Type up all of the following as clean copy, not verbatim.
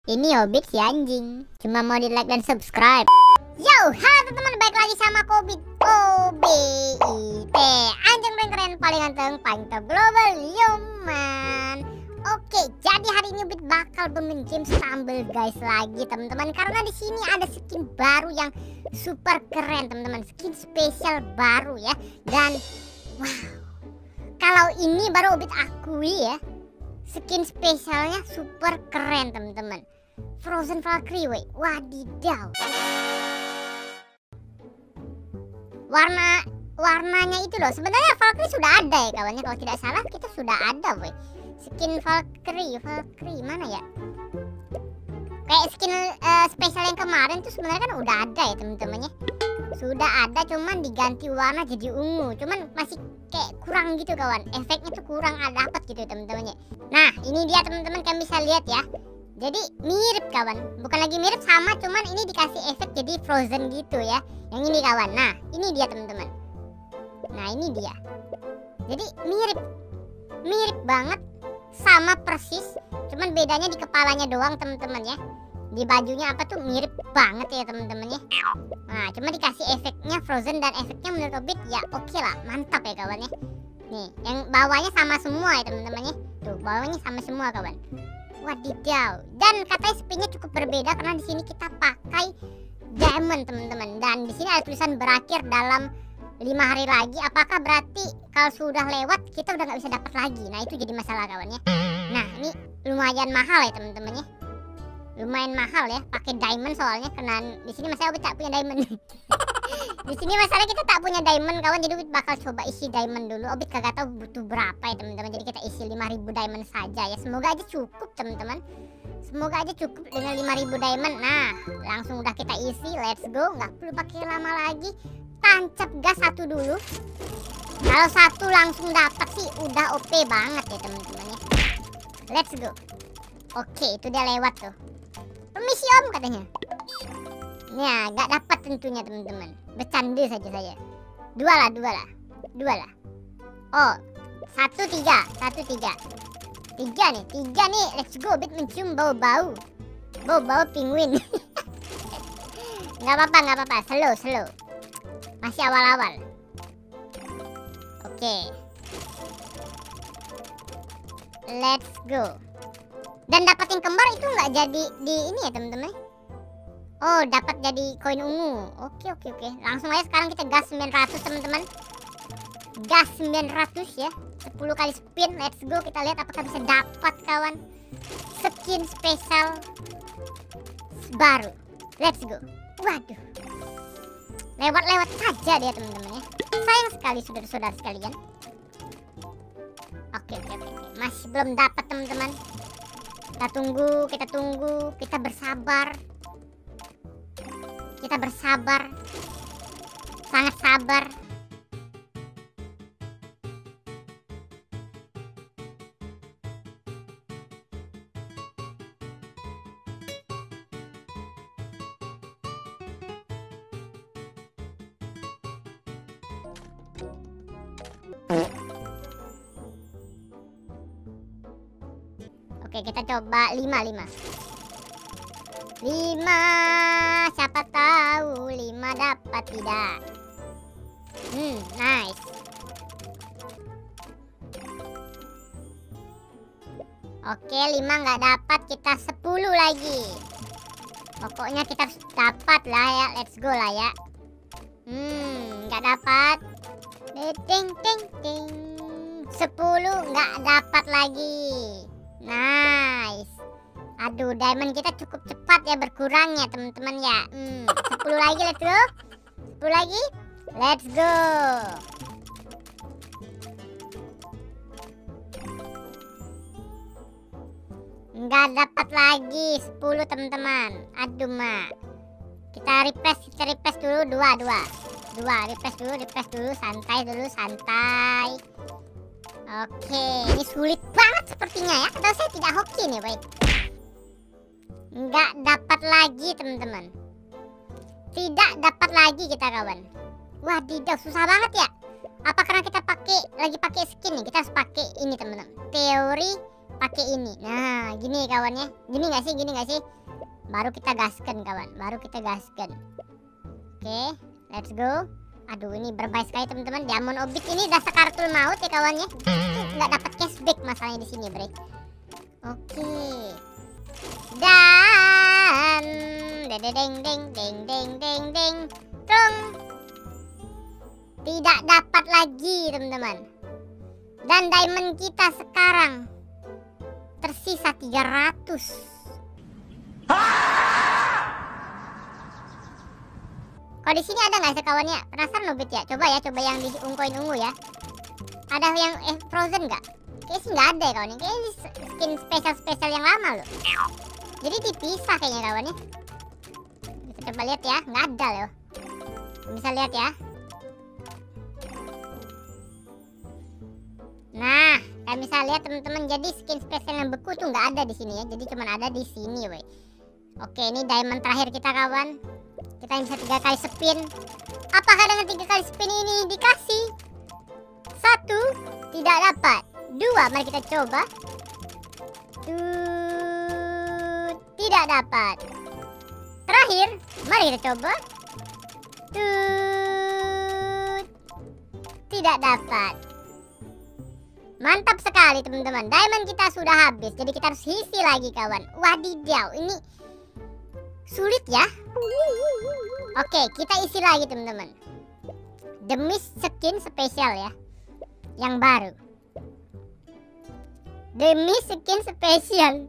Ini Hobbit si anjing. Cuma mau di like dan subscribe. Yo, halo teman-teman, balik lagi sama Hobbit OBIT, anjing paling keren, paling ganteng, paling top global, yoman. Oke, jadi hari ini Hobbit bakal bermain game Stumble guys lagi teman-teman, karena di sini ada skin baru yang super keren teman-teman, skin spesial baru ya. Dan wow, kalau ini baru Hobbit akui ya, skin spesialnya super keren teman-teman. Frozen Valkyrie, wey, wadidaw. Warnanya itu loh, sebenarnya Valkyrie sudah ada ya kawannya, kalau tidak salah kita sudah ada wey. Skin Valkyrie mana ya? Kayak skin spesial yang kemarin tuh sebenarnya kan udah ada ya teman-temannya. Sudah ada, cuman diganti warna jadi ungu. Cuman masih kayak kurang gitu kawan. Efeknya tuh kurang ada dapat gitu teman-temannya. Nah, ini dia teman-teman, kalian bisa lihat ya. Jadi mirip kawan. Bukan lagi mirip, sama, cuman ini dikasih efek jadi frozen gitu ya. Yang ini kawan. Nah, ini dia teman-teman. Nah, ini dia. Jadi mirip banget, sama persis. Cuman bedanya di kepalanya doang teman-teman ya. Di bajunya apa tuh mirip banget ya teman-teman ya. Nah, cuma dikasih efeknya frozen, dan efeknya menurut Hobbit ya oke lah, mantap ya kawan ya. Nih, yang bawahnya sama semua ya teman-teman ya. Tuh, bawahnya sama semua kawan. Wadidaw. Dan katanya spinnya cukup berbeda karena di sini kita pakai diamond teman-teman. Dan di sini ada tulisan berakhir dalam 5 hari lagi. Apakah berarti kalau sudah lewat kita udah nggak bisa dapat lagi? Nah, itu jadi masalah kawannya. Nah, ini lumayan mahal ya teman-teman ya. Lumayan mahal ya, pakai diamond soalnya. Karena di sini masalah Hobbit tak punya diamond. Di sini masalah kita tak punya diamond kawan, jadi Hobbit bakal coba isi diamond dulu. Hobbit kagak tahu butuh berapa ya teman-teman. Jadi kita isi 5.000 diamond saja ya. Semoga aja cukup teman-teman. Semoga aja cukup dengan 5.000 diamond. Nah, langsung udah kita isi. Let's go, nggak perlu pakai lama lagi. Tancap gas satu dulu. Kalau satu langsung dapat sih udah OP banget ya teman-teman ya. Let's go. Oke, itu dia lewat tuh. Permisi om katanya. Ya, gak dapat tentunya teman-teman. Bercanda saja saya. Dua lah. Oh, 1, 3. 3 nih. Let's go. Hobbit mencium bau-bau penguin. Gak apa-apa. Slow. Masih awal-awal. Oke. Let's go. Dan dapatin kembar itu nggak jadi di ini ya teman-teman. Oh, dapat jadi koin ungu. Oke. Langsung aja sekarang kita gas 900 teman-teman. Gas 900 ya. 10 kali spin. Let's go. Kita lihat apakah bisa dapat kawan skin spesial baru. Let's go. Waduh. Lewat saja dia teman-teman ya. Sayang sekali saudara-saudara sekalian. Oke. Masih belum dapat teman-teman. Kita tunggu, kita bersabar. Sangat sabar. Oke, kita coba 5. Siapa tahu 5 dapat tidak. Nice. Oke, 5 nggak dapat, kita 10 lagi. Pokoknya kita harus dapat lah ya. Let's go lah ya. Nggak dapat. Ting. 10 nggak dapat lagi. Nice. Aduh, diamond kita cukup cepat ya berkurangnya teman-teman ya. 10 lagi, let's go. 10 lagi. Let's go. Nggak dapat lagi 10 teman-teman. Aduh, mak. Kita refresh dulu 2. Refresh dulu, santai. Oke, ini sulit banget sepertinya ya. Atau saya tidak hoki nih, baik. Nggak dapat lagi teman-teman. Tidak dapat lagi kita kawan. Wadidaw, susah banget ya. Apa karena kita lagi pakai skin nih? Kita harus pakai ini teman-teman. Teori pakai ini. Nah, gini kawannya. Gini nggak sih? Gini nggak sih? Baru kita gaskan kawan. Baru kita gaskan. Oke, let's go. Aduh, ini berbahaya sekali teman-teman. Diamond Obit ini udah sekartul maut ya kawannya. Nggak dapat cashback masalahnya di sini, bre. Oke. Dan deng deng deng deng deng deng deng. Tung. Tidak dapat lagi teman-teman. Dan diamond kita sekarang tersisa 300. Kalau di sini ada nggak sih kawannya? Penasaran loh Bet ya. Coba ya, coba yang di ungu ya. Ada yang frozen nggak? Kayaknya sih nggak ada ya kawannya. Kayaknya ini skin spesial yang lama loh. Jadi dipisah kayaknya kawannya. Kita coba lihat ya, nggak ada loh. Bisa lihat ya. Nah, kalian bisa lihat teman-teman. Jadi skin spesial yang beku tuh nggak ada di sini ya. Jadi cuma ada di sini, weh. Oke, ini diamond terakhir kita kawan. Kita bisa 3 kali spin. Apakah dengan 3 kali spin ini dikasih? 1, tidak dapat. 2, mari kita coba. Tidak dapat. Terakhir, mari kita coba. Tidak dapat. Mantap sekali teman-teman. Diamond kita sudah habis. Jadi kita harus isi lagi kawan. Wadidaw, ini sulit ya. Oke, kita isi lagi teman-teman. Demi skin spesial ya, yang baru. Demi skin spesial.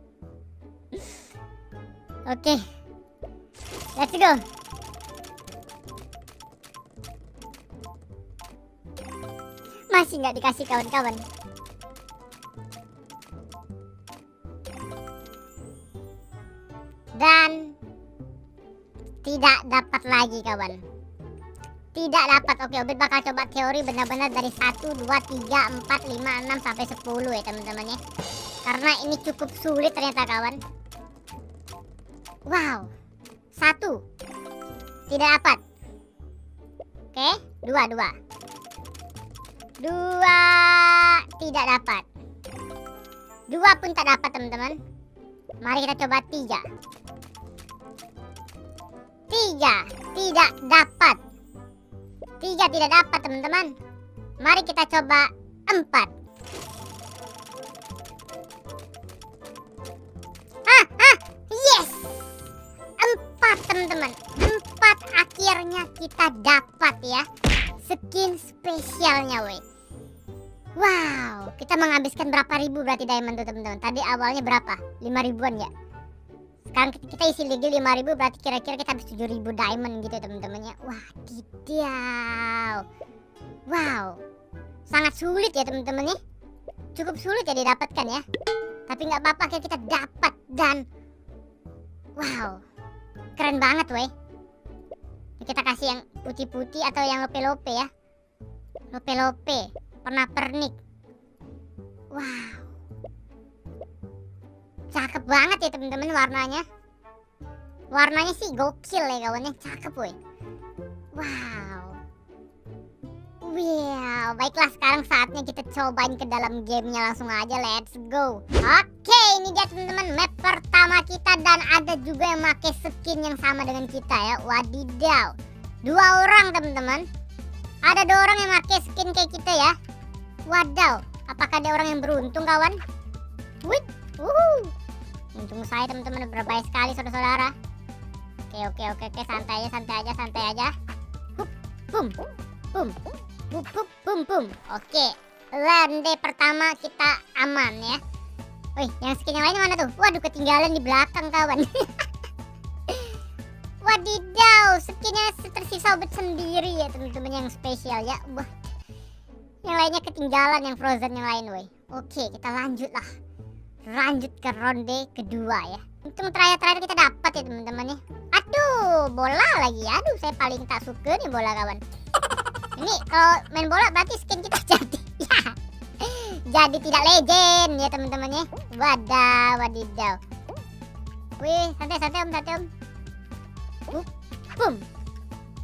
Oke, let's go. Masih nggak dikasih kawan-kawan. Dan tidak dapat lagi kawan. Tidak dapat. Oke, Obit bakal coba teori benar-benar dari 1, 2, 3, 4, 5, 6 sampai 10 ya teman-teman ya. Karena ini cukup sulit ternyata kawan. Wow. 1 tidak dapat. Oke, 2 tidak dapat. 2 pun tak dapat teman-teman. Mari kita coba 3 tidak dapat. 3 tidak dapat teman-teman. Mari kita coba 4. Yes, 4 teman-teman. 4 akhirnya kita dapat ya skin spesialnya weh. Wow, kita menghabiskan berapa ribu berarti diamond tuh teman-teman. Tadi awalnya berapa? 5 ribuan ya. Sekarang kita isi lagi 5.000, berarti kira-kira kita habis 7.000 diamond gitu teman-temannya. Wah, gidiau. Wow, sangat sulit ya teman-teman ya. Cukup sulit ya didapatkan ya. Tapi nggak apa-apa, kita dapat. Dan wow, keren banget weh. Kita kasih yang putih-putih atau yang lope-lope ya. Lope-lope, pernak-pernik. Wow, cakep banget ya teman-teman warnanya. Warnanya sih gokil ya kawannya, cakep woi. Wow. Wow, baiklah sekarang saatnya kita cobain ke dalam gamenya langsung aja, let's go. Oke, ini dia teman-teman map pertama kita dan ada juga yang pakai skin yang sama dengan kita ya. Wadidaw. 2 orang teman-teman. Ada 2 orang yang pakai skin kayak kita ya. Wadaw, apakah ada orang yang beruntung kawan? Wih, untung saya teman-teman, berbahaya sekali saudara-saudara. Oke, santai aja. Hup, bum. Oke, lande pertama kita aman ya. Wih, yang skin yang lain mana tuh? Waduh, ketinggalan di belakang kawan. Wadidaw, skinnya tersisa Obit sendiri ya teman-teman yang spesial ya. Wah, yang lainnya ketinggalan, yang frozen yang lain weh. Oke, kita lanjut ke ronde kedua ya. Untung terakhir kita dapat ya teman-teman ya. Aduh, bola lagi. Aduh, saya paling tak suka nih bola kawan. Ini kalau main bola berarti skin kita jadi ya, jadi tidak legend ya teman-teman ya. Wadidaw. Wih, santai om. Boom.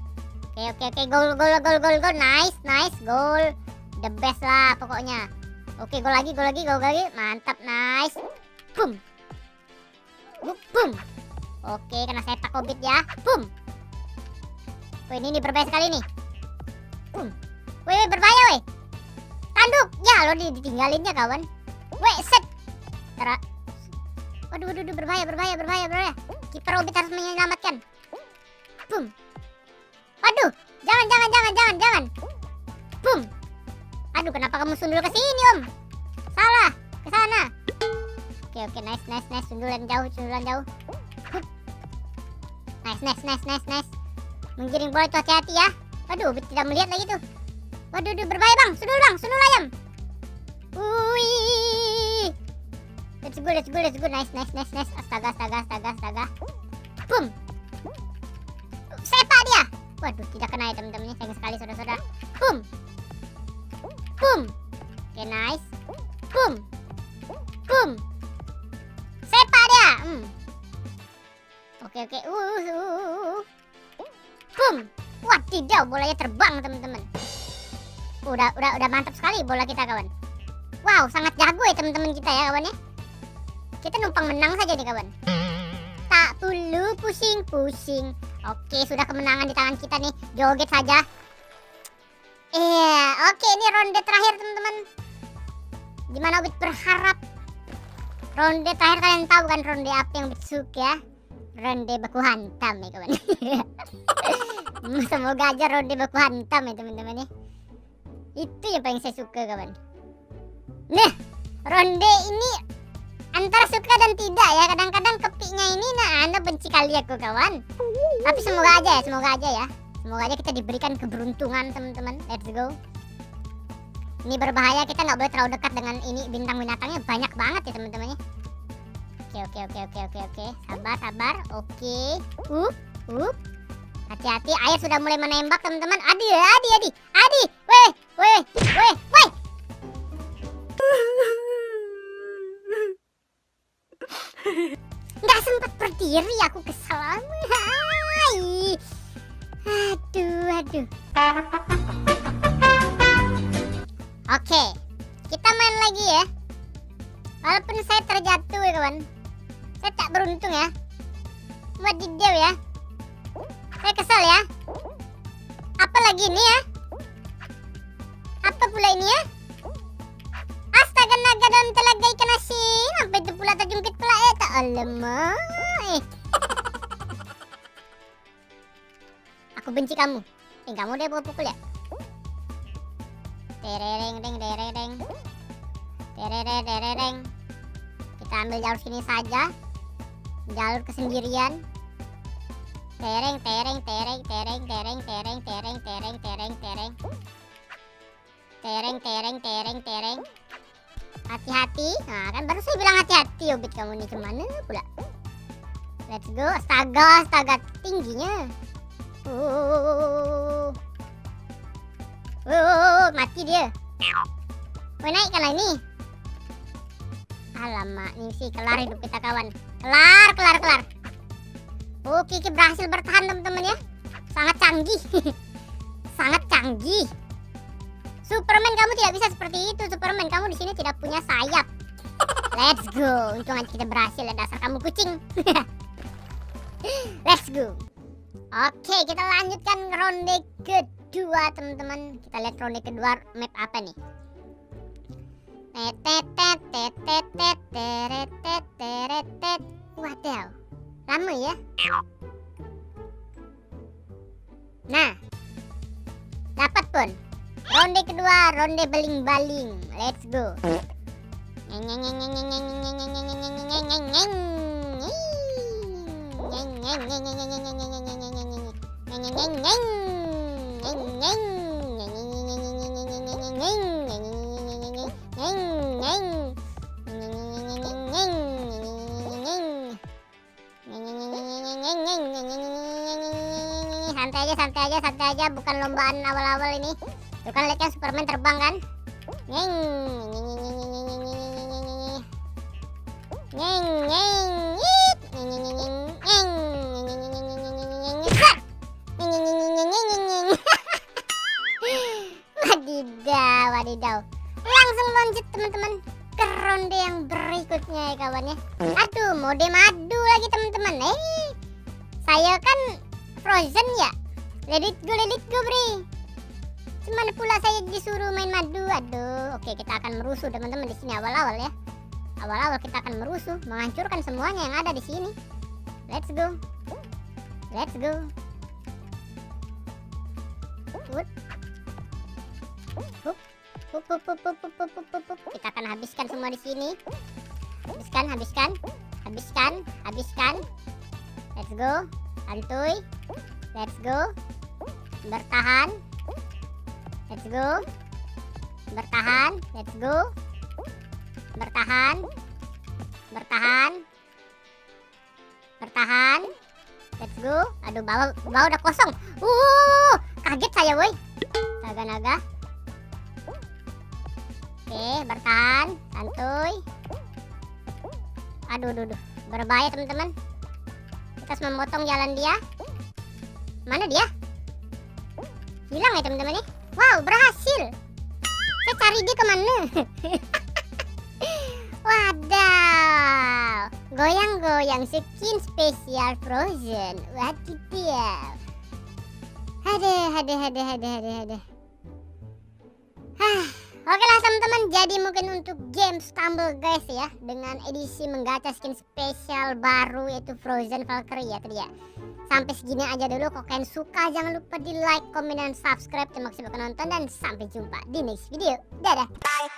Oke, gol. Nice, gol. The best lah pokoknya. Oke, gol lagi. Mantap, nice. Boom. Boom. Oke, kena sepak Hobbit ya. Boom. Wih, ini berbahaya sekali nih. Boom. Wih, berbahaya weh. Tanduk. Ya, lo ditinggalinnya kawan. Wih, set. Waduh, berbahaya. Kiper Hobbit harus menyelamatkan. Boom. Waduh, jangan. Boom. Aduh, kenapa kamu sundul ke sini, Om? Salah, ke sana. Oke, nice. Sundulan jauh. Nice. Menggiring bola itu hati-hati ya. Waduh, tidak melihat lagi tuh. Waduh, berbahaya bang. Sundul ayam. Wih. Let's go. Nice. Astaga. Boom. Sepak dia. Waduh, tidak kena ya teman-teman. Sayang sekali saudara-saudara. Boom. Oke, nice. Boom. Sepak dia. Oke. Boom. Wadidaw, bolanya terbang teman-teman. Udah mantap sekali bola kita kawan. Wow, sangat jago ya teman-teman kita ya kawan ya. Kita numpang menang saja nih kawan. Tak perlu pusing. Oke, sudah kemenangan di tangan kita nih. Joget saja. Oke, ini ronde terakhir teman-teman. Gimana Hobbit berharap ronde terakhir, kalian tahu kan ronde apa yang Hobbit suka? Ronde baku hantam ya kawan. Semoga aja ronde baku hantam ya teman-teman ya. Itu yang paling saya suka kawan. Nah, ronde ini antara suka dan tidak ya. Kadang-kadang kepiknya ini Anda benci kali aku kawan. Tapi semoga aja ya. Semoga aja kita diberikan keberuntungan teman-teman. Let's go. Ini berbahaya, kita nggak boleh terlalu dekat dengan ini, bintang binatangnya banyak banget ya teman-teman ya. Oke. Sabar. Oke. Hati-hati, air sudah mulai menembak teman-teman. Adi. Weh. Nggak sempat berdiri, aku kesal. Aduh. Oke, kita main lagi ya. Walaupun saya terjatuh ya kawan, saya tak beruntung ya. Wadidaw ya. Saya kesal ya. Apa lagi ini ya? Apa pula ini ya? Astaga, naga dalam telaga ikan asin. Apa itu pula terjungkit pula ya? Tak alamak. Aku benci kamu. Kamu deh bawa pukul ya. Tereng. Kita ambil jalur sini saja. Jalur kesendirian. Tereng. Hati-hati. Nah, kan baru saya bilang hati-hati. Hobbit kamu nih kemana pula? Let's go. Astaga, tingginya. Mati dia. Naikkanlah ini. Alamak, ini sih kelar hidup kita kawan. Kelar. Oke, kita berhasil bertahan teman-teman ya. Sangat canggih. Superman, kamu tidak bisa seperti itu. Superman, kamu di sini tidak punya sayap. Let's go. Untung aja kita berhasil ya, dasar kamu kucing. Let's go. Oke, kita lanjutkan ronde kedua teman-teman. Kita lihat ronde kedua map apa nih. Wadaw, lama ya. Nah, dapat pun. Ronde kedua, ronde baling-baling. Let's go. Santai aja, bukan lombaan awal-awal ini. Tuh kan lihat kan Superman terbang kan. Wadidaw. Langsung loncat teman-teman ke ronde yang berikutnya ya kawan ya. Aduh, mode madu lagi teman-teman. Saya kan Frozen ya. Let it go bre. Cuman pula saya disuruh main madu. Aduh, oke, kita akan merusuh teman-teman di sini awal-awal ya. Awal-awal kita akan merusuh, menghancurkan semuanya yang ada di sini. Let's go. Let's go. Kita akan habiskan semua di sini. Habiskan. Let's go. Santuy. Let's go. Bertahan. Let's go. Bertahan. Let's go. Bertahan. Let's go. Aduh, bawah udah kosong. Kaget saya woi. Naga. Oke, bertahan, santuy. Aduh, berbahaya teman-teman. Kita harus memotong jalan dia. Mana dia? Hilang ya teman-teman nih. Wow, berhasil. Saya cari dia kemana? Wadaw, goyang-goyang skin spesial Frozen. Wadidaw. Ada. Oke lah teman-teman, jadi mungkin untuk game Stumble guys ya, dengan edisi menggacha skin spesial baru yaitu Frozen Valkyrie ya tadi ya. Sampai segini aja dulu. Kalau kalian suka jangan lupa di like, komen, dan subscribe. Terima kasih sudah nonton dan sampai jumpa di next video. Dadah.